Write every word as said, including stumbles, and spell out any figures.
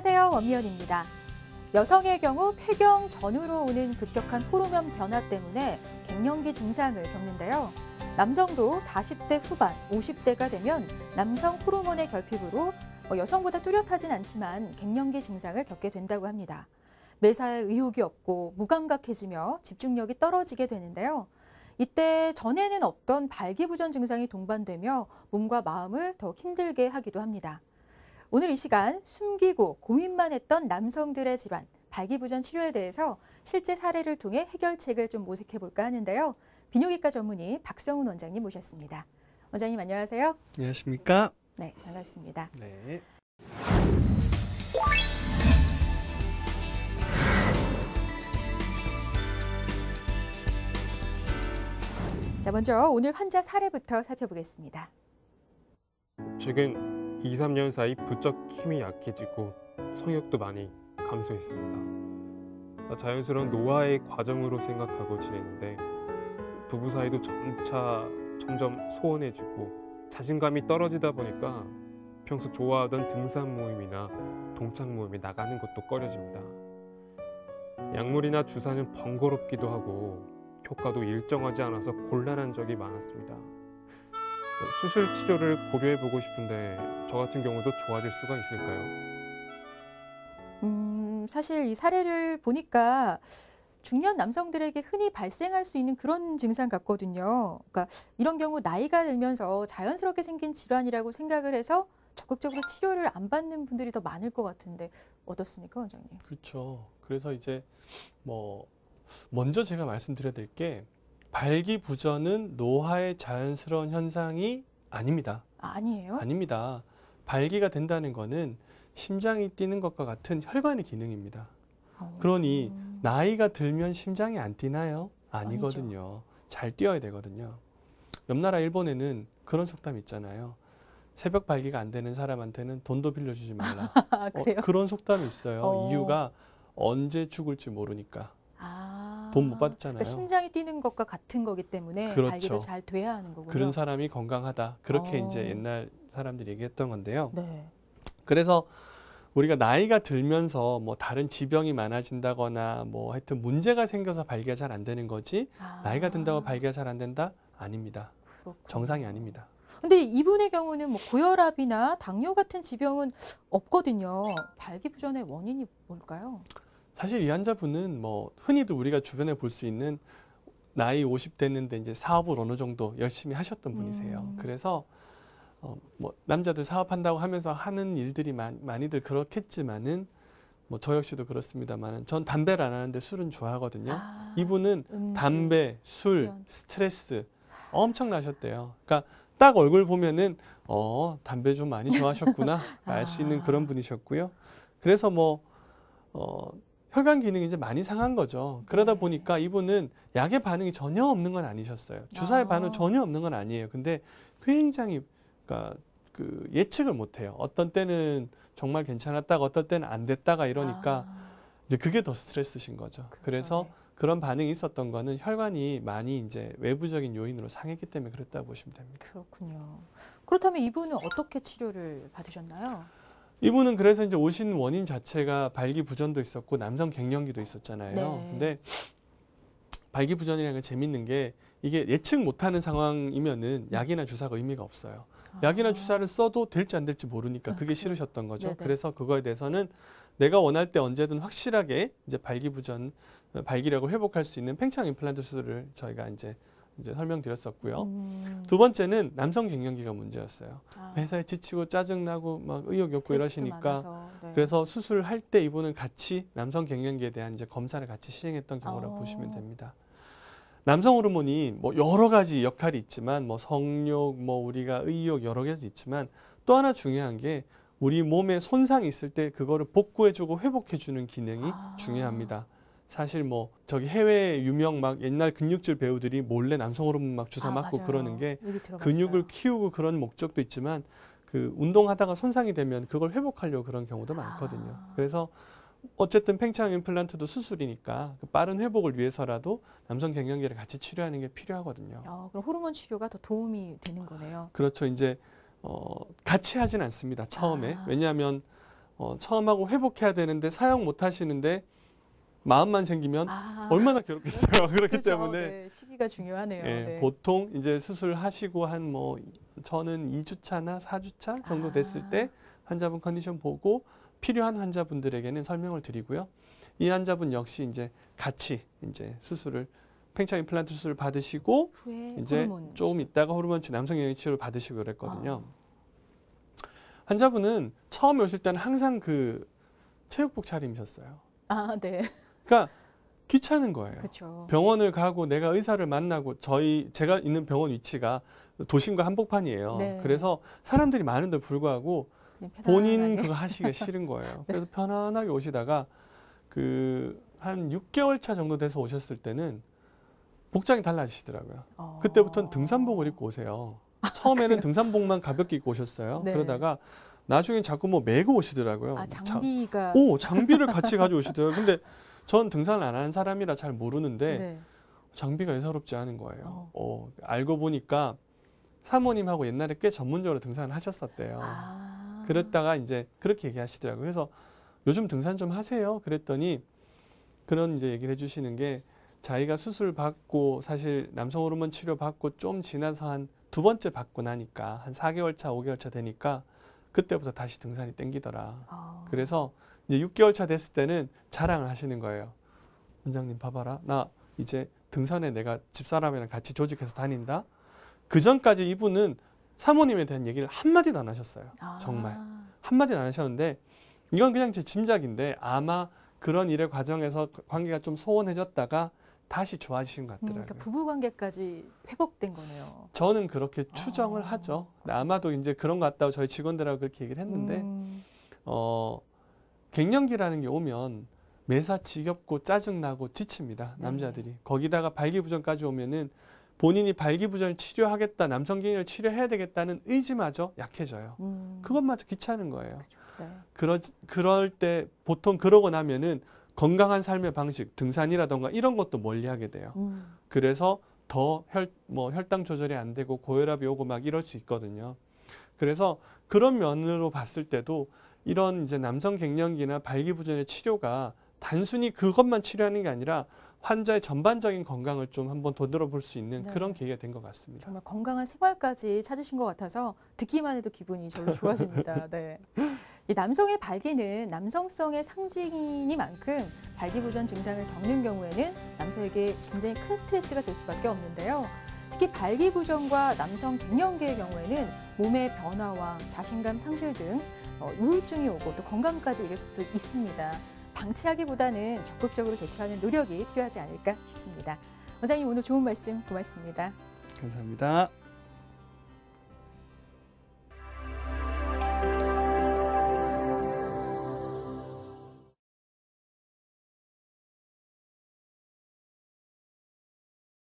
안녕하세요. 원미연입니다. 여성의 경우 폐경 전후로 오는 급격한 호르몬 변화 때문에 갱년기 증상을 겪는데요. 남성도 사십 대 후반, 오십 대가 되면 남성 호르몬의 결핍으로 여성보다 뚜렷하진 않지만 갱년기 증상을 겪게 된다고 합니다. 매사에 의욕이 없고 무감각해지며 집중력이 떨어지게 되는데요. 이때 전에는 없던 발기부전 증상이 동반되며 몸과 마음을 더욱 힘들게 하기도 합니다. 오늘 이 시간 숨기고 고민만 했던 남성들의 질환, 발기부전 치료에 대해서 실제 사례를 통해 해결책을 좀 모색해 볼까 하는데요. 비뇨기과 전문의 박성훈 원장님 모셨습니다. 원장님 안녕하세요. 안녕하십니까? 네, 반갑습니다. 네. 자, 먼저 오늘 환자 사례부터 살펴보겠습니다. 최근 이, 삼 년 사이 부쩍 힘이 약해지고 성욕도 많이 감소했습니다. 자연스러운 노화의 과정으로 생각하고 지냈는데 부부 사이도 점차 점점 소원해지고 자신감이 떨어지다 보니까 평소 좋아하던 등산 모임이나 동창 모임에 나가는 것도 꺼려집니다. 약물이나 주사는 번거롭기도 하고 효과도 일정하지 않아서 곤란한 적이 많았습니다. 수술 치료를 고려해보고 싶은데 저 같은 경우도 좋아질 수가 있을까요? 음, 사실 이 사례를 보니까 중년 남성들에게 흔히 발생할 수 있는 그런 증상 같거든요. 그러니까 이런 경우 나이가 들면서 자연스럽게 생긴 질환이라고 생각을 해서 적극적으로 치료를 안 받는 분들이 더 많을 것 같은데 어떻습니까, 원장님? 그렇죠. 그래서 이제 뭐 먼저 제가 말씀드려야 될 게 발기부전은 노화의 자연스러운 현상이 아닙니다. 아, 아니에요? 아닙니다. 발기가 된다는 거는 심장이 뛰는 것과 같은 혈관의 기능입니다. 어... 그러니 나이가 들면 심장이 안 뛰나요? 아니거든요. 아니죠. 잘 뛰어야 되거든요. 옆 나라 일본에는 그런 속담 있잖아요. 새벽 발기가 안 되는 사람한테는 돈도 빌려주지 말라. 아, 그래요? 어, 그런 속담이 있어요. 어... 이유가 언제 죽을지 모르니까. 아... 돈 못 받잖아요. 그러니까 심장이 뛰는 것과 같은 거기 때문에 그렇죠. 발기도 잘 돼야 하는 거군요. 그런 사람이 건강하다. 그렇게 어... 이제 옛날 사람들이 얘기했던 건데요. 네. 그래서 우리가 나이가 들면서 뭐 다른 지병이 많아진다거나 뭐 하여튼 문제가 생겨서 발기가 잘 안 되는 거지 아... 나이가 든다고 발기가 잘 안 된다? 아닙니다. 그렇군요. 정상이 아닙니다. 근데 이분의 경우는 뭐 고혈압이나 당뇨 같은 지병은 없거든요. 발기부전의 원인이 뭘까요? 사실 이 환자분은 뭐 흔히들 우리가 주변에 볼 수 있는 나이 오십 됐는데 이제 사업을 어느 정도 열심히 하셨던 분이세요. 음. 그래서 어 뭐 남자들 사업한다고 하면서 하는 일들이 많, 많이들 그렇겠지만은 뭐 저 역시도 그렇습니다만은 전 담배를 안 하는데 술은 좋아하거든요. 아, 이분은 음주, 담배, 술, 흡연. 스트레스 엄청 나셨대요. 그러니까 딱 얼굴 보면은 어 담배 좀 많이 좋아하셨구나 알 수 있는 아. 그런 분이셨고요. 그래서 뭐 어 혈관 기능이 이제 많이 상한 거죠. 그러다 네. 보니까 이분은 약의 반응이 전혀 없는 건 아니셨어요. 주사의 아. 반응 전혀 없는 건 아니에요. 근데 굉장히 그러니까 그 예측을 못 해요. 어떤 때는 정말 괜찮았다가 어떤 때는 안 됐다가 이러니까 아. 이제 그게 더 스트레스신 거죠. 그렇죠. 그래서 네. 그런 반응이 있었던 거는 혈관이 많이 이제 외부적인 요인으로 상했기 때문에 그랬다고 보시면 됩니다. 그렇군요. 그렇다면 이분은 어떻게 치료를 받으셨나요? 이분은 그래서 이제 오신 원인 자체가 발기부전도 있었고 남성 갱년기도 있었잖아요. 네. 근데 발기부전이라는 게 재밌는 게 이게 예측 못하는 상황이면은 약이나 주사가 의미가 없어요. 약이나 아. 주사를 써도 될지 안 될지 모르니까 아, 그게 그래요? 싫으셨던 거죠. 네네. 그래서 그거에 대해서는 내가 원할 때 언제든 확실하게 이제 발기부전, 발기력을 회복할 수 있는 팽창 임플란트 수술을 저희가 이제 이제 설명드렸었고요. 음. 두 번째는 남성 갱년기가 문제였어요. 아. 회사에 지치고 짜증나고 막 의욕이 없고 스트레스도 이러시니까 많아서, 네. 그래서 수술을 할 때 이분은 같이 남성 갱년기에 대한 이제 검사를 같이 시행했던 경우라고 어. 보시면 됩니다. 남성 호르몬이 뭐 여러 가지 역할이 있지만 뭐 성욕, 뭐 우리가 의욕 여러 가지 있지만 또 하나 중요한 게 우리 몸에 손상이 있을 때 그거를 복구해주고 회복해주는 기능이 아. 중요합니다. 사실 뭐 저기 해외 유명 막 옛날 근육질 배우들이 몰래 남성 호르몬 막 주사 아, 맞고 맞아요. 그러는 게 얘기 들어봤어요. 근육을 키우고 그런 목적도 있지만 그 운동하다가 손상이 되면 그걸 회복하려고 그런 경우도 많거든요. 아. 그래서 어쨌든 팽창 임플란트도 수술이니까 빠른 회복을 위해서라도 남성 갱년기를 같이 치료하는 게 필요하거든요. 아, 그럼 호르몬 치료가 더 도움이 되는 거네요. 그렇죠. 이제 어, 같이 하진 않습니다. 처음에. 아. 왜냐하면 어, 처음 하고 회복해야 되는데 사용 못 하시는데 마음만 생기면 아, 얼마나 괴롭겠어요. 그렇기 그렇죠. 때문에 네, 시기가 중요하네요. 예, 네. 보통 이제 수술하시고 한 뭐 저는 이 주차나 사 주차 정도 됐을 아. 때 환자분 컨디션 보고 필요한 환자분들에게는 설명을 드리고요. 이 환자분 역시 이제 같이 이제 수술을 팽창 임플란트 수술을 받으시고 후에 이제 호르몬 조금 있다가 호르몬 치료, 남성 영역 치료를 받으시고 그랬거든요. 아. 환자분은 처음에 오실 때는 항상 그 체육복 차림이셨어요. 아, 네. 그러니까 귀찮은 거예요. 그렇죠. 병원을 가고 내가 의사를 만나고 저희 제가 있는 병원 위치가 도심과 한복판이에요. 네. 그래서 사람들이 많은데 불구하고 그냥 본인 편안하게. 그거 하시기가 싫은 거예요. 네. 그래서 편안하게 오시다가 그 한 육 개월 차 정도 돼서 오셨을 때는 복장이 달라지시더라고요. 어. 그때부터는 등산복을 입고 오세요. 처음에는 등산복만 가볍게 입고 오셨어요. 네. 그러다가 나중엔 자꾸 뭐 메고 오시더라고요. 아, 자- 장비가 오, 장비를 같이 가져오시더라고요. 근데 전 등산을 안 하는 사람이라 잘 모르는데 네. 장비가 예사롭지 않은 거예요. 어. 어, 알고 보니까 사모님하고 옛날에 꽤 전문적으로 등산을 하셨었대요. 아. 그랬다가 이제 그렇게 얘기하시더라고요. 그래서 요즘 등산 좀 하세요. 그랬더니 그런 이제 얘기를 해주시는 게 자기가 수술 받고 사실 남성 호르몬 치료 받고 좀 지나서 한 두 번째 받고 나니까 한 사 개월 차, 오 개월 차 되니까 그때부터 다시 등산이 땡기더라. 아. 그래서 이제 육 개월 차 됐을 때는 자랑을 하시는 거예요. 원장님 봐봐라. 나 이제 등산에 내가 집사람이랑 같이 조직해서 다닌다. 그 전까지 이분은 사모님에 대한 얘기를 한마디도 안 하셨어요. 아. 정말. 한마디도 안 하셨는데 이건 그냥 제 짐작인데 아마 그런 일의 과정에서 관계가 좀 소원해졌다가 다시 좋아지신 것 음, 같더라고요. 그러니까 부부 관계까지 회복된 거네요. 저는 그렇게 추정을 아. 하죠. 아마도 이제 그런 것 같다고 저희 직원들하고 그렇게 얘기를 했는데 음. 어, 갱년기라는 게 오면 매사 지겹고 짜증나고 지칩니다. 네. 남자들이. 거기다가 발기부전까지 오면은 본인이 발기부전을 치료하겠다, 남성 갱년을 치료해야 되겠다는 의지마저 약해져요. 음. 그것마저 귀찮은 거예요. 네. 그러, 그럴 때 보통 그러고 나면은 건강한 삶의 방식, 등산이라던가 이런 것도 멀리하게 돼요. 음. 그래서 더 혈, 뭐 혈당 조절이 안 되고 고혈압이 오고 막 이럴 수 있거든요. 그래서 그런 면으로 봤을 때도 이런 이제 남성 갱년기나 발기부전의 치료가 단순히 그것만 치료하는 게 아니라 환자의 전반적인 건강을 좀 한번 되돌아볼 수 있는 네. 그런 계기가 된 것 같습니다. 정말 건강한 생활까지 찾으신 것 같아서 듣기만 해도 기분이 절로 좋아집니다. 네. 이 남성의 발기는 남성성의 상징이니만큼 발기부전 증상을 겪는 경우에는 남성에게 굉장히 큰 스트레스가 될 수밖에 없는데요. 특히 발기부전과 남성 갱년기의 경우에는 몸의 변화와 자신감 상실 등 어, 우울증이 오고 또 건강까지 이를 수도 있습니다. 방치하기보다는 적극적으로 대처하는 노력이 필요하지 않을까 싶습니다. 원장님 오늘 좋은 말씀 고맙습니다. 감사합니다.